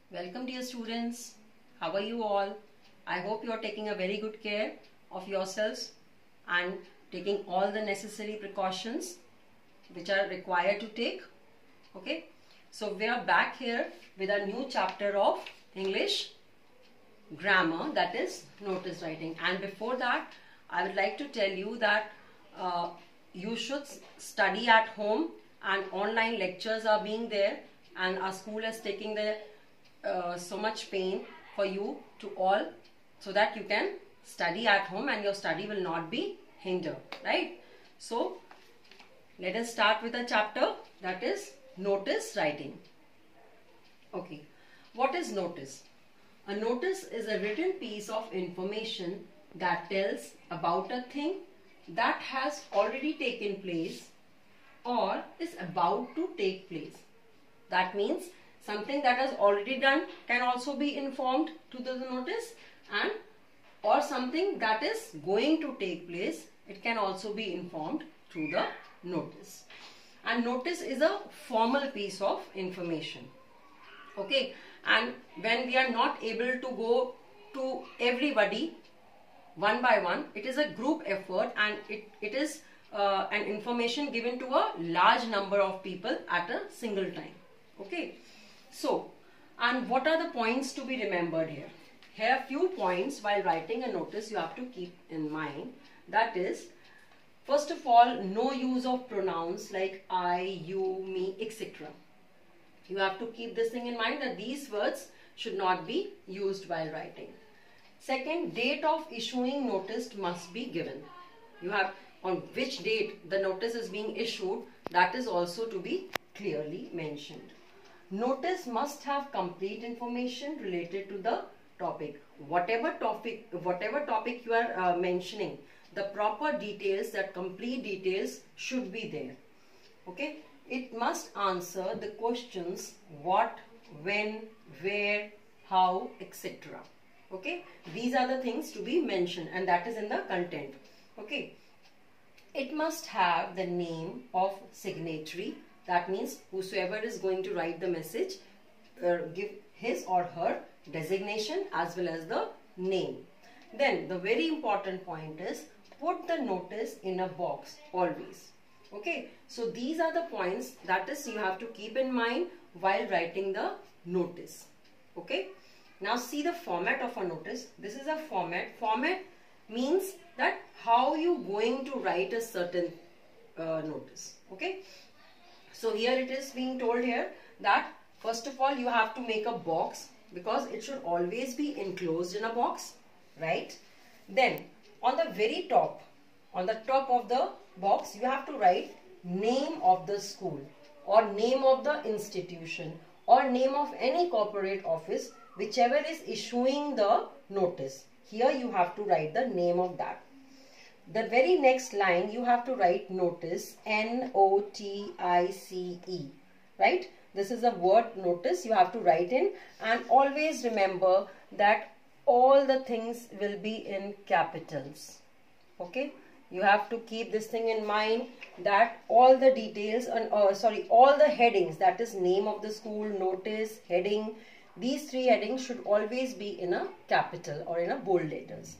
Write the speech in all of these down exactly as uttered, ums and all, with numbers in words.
Welcome dear students. How are you all? I hope you are taking a very good care of yourselves and taking all the necessary precautions which are required to take. Okay. So we are back here with a new chapter of English grammar, that is notice writing. And before that, I would like to tell you that uh, you should study at home, and online lectures are being there, and our school is taking the uh, so much pain for you to all, so that you can study at home and your study will not be hindered, right? So let us start with a chapter, that is notice writing. Okay, what is notice? A notice is a written piece of information that tells about a thing that has already taken place or is about to take place. That means something that has already done can also be informed to the notice, and or something that is going to take place, it can also be informed through the notice. And notice is a formal piece of information. Okay, and when we are not able to go to everybody one by one, it is a group effort, and it, it is uh, an information given to a large number of people at a single time. Okay, so, and what are the points to be remembered here? Here are few points while writing a notice you have to keep in mind. That is, first of all, no use of pronouns like I, you, me, et cetera. You have to keep this thing in mind, that these words should not be used while writing. Second, date of issuing notice must be given. You have on which date the notice is being issued, that is also to be clearly mentioned. Notice must have complete information related to the topic. Whatever topic, whatever topic you are uh, mentioning, the proper details, that complete details should be there. Okay. It must answer the questions what, when, where, how, et cetera. Okay. These are the things to be mentioned, and that is in the content. Okay. It must have the name of signatory. That means whosoever is going to write the message, uh, give his or her designation as well as the name. Then the very important point is, put the notice in a box always. Okay, so these are the points that is you have to keep in mind while writing the notice. Okay, now see the format of a notice. This is a format. Format means that how you going to write a certain uh, notice. Okay. So here it is being told here that first of all you have to make a box, because it should always be enclosed in a box, right? Then on the very top, on the top of the box, you have to write name of the school or name of the institution or name of any corporate office, whichever is issuing the notice. Here you have to write the name of that. The very next line you have to write notice, N O T I C E, right? This is a word notice you have to write in, and always remember that all the things will be in capitals. Okay, you have to keep this thing in mind, that all the details and uh, sorry all the headings, that is name of the school, notice, heading, these three headings should always be in a capital or in a bold letters.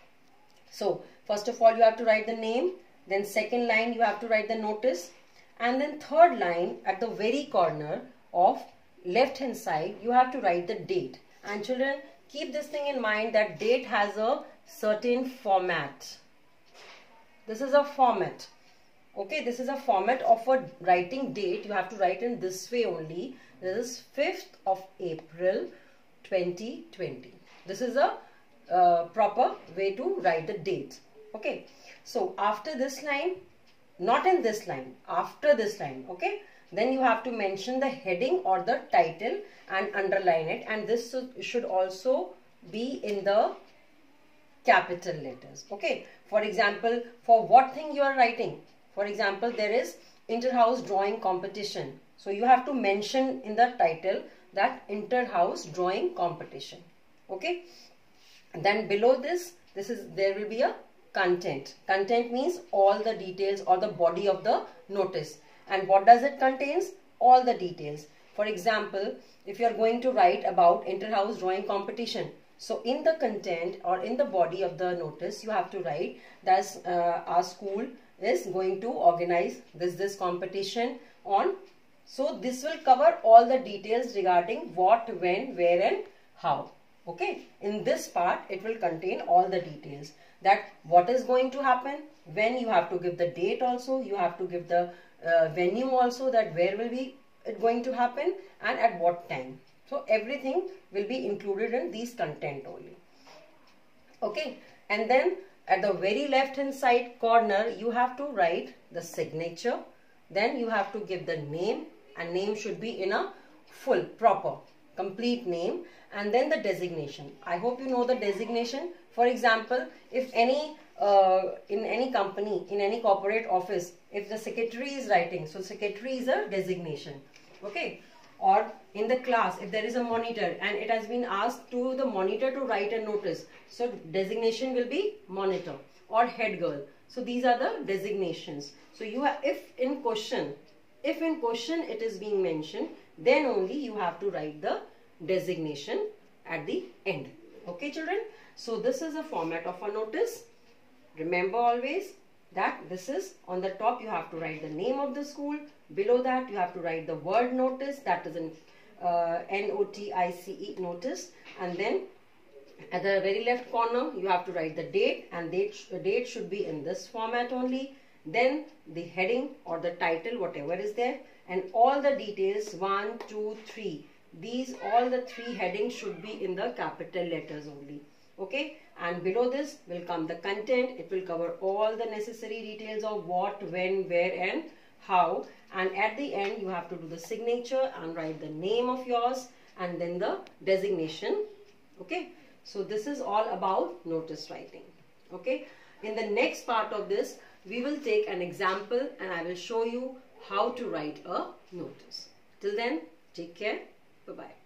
So first of all you have to write the name, then second line you have to write the notice, and then third line at the very corner of left hand side you have to write the date. And children, keep this thing in mind that date has a certain format. This is a format. Okay, this is a format of a writing date. You have to write in this way only. This is fifth of April twenty twenty. This is a uh, proper way to write the date. Okay, so after this line, not in this line, after this line, okay, then you have to mention the heading or the title and underline it, and this should also be in the capital letters. Okay, for example, for what thing you are writing, for example, there is inter-house drawing competition, so you have to mention in the title that inter-house drawing competition. Okay, and then below this, this is there will be a content. Content means all the details or the body of the notice. And what does it contains? All the details. For example, if you are going to write about inter-house drawing competition, so in the content or in the body of the notice, you have to write that uh, our school is going to organize this this competition on. So this will cover all the details regarding what, when, where and how. Okay, in this part it will contain all the details, that what is going to happen, when you have to give the date also, you have to give the uh, venue also, that where will be it going to happen and at what time. So everything will be included in these content only. Okay, and then at the very left hand side corner you have to write the signature, then you have to give the name, and name should be in a full proper complete name, and then the designation. I hope you know the designation. For example, if any uh, in any company, in any corporate office, if the secretary is writing, so secretary is a designation. Okay, or in the class, if there is a monitor and it has been asked to the monitor to write a notice, so designation will be monitor or head girl. So these are the designations. So you have, if in question, if in question it is being mentioned, then only you have to write the designation at the end. Okay children, so this is a format of a notice. Remember always that this is on the top you have to write the name of the school, below that you have to write the word notice, that is an uh, N O T I C E, notice, and then at the very left corner you have to write the date, and date, the date should be in this format only. Then the heading or the title, whatever is there, and all the details, one, two, three, these all the three headings should be in the capital letters only. Okay, and below this will come the content. It will cover all the necessary details of what, when, where and how, and at the end you have to do the signature and write the name of yours and then the designation. Okay, so this is all about notice writing. Okay, in the next part of this we will take an example and I will show you how to write a notice. Till then, take care. Bye-bye.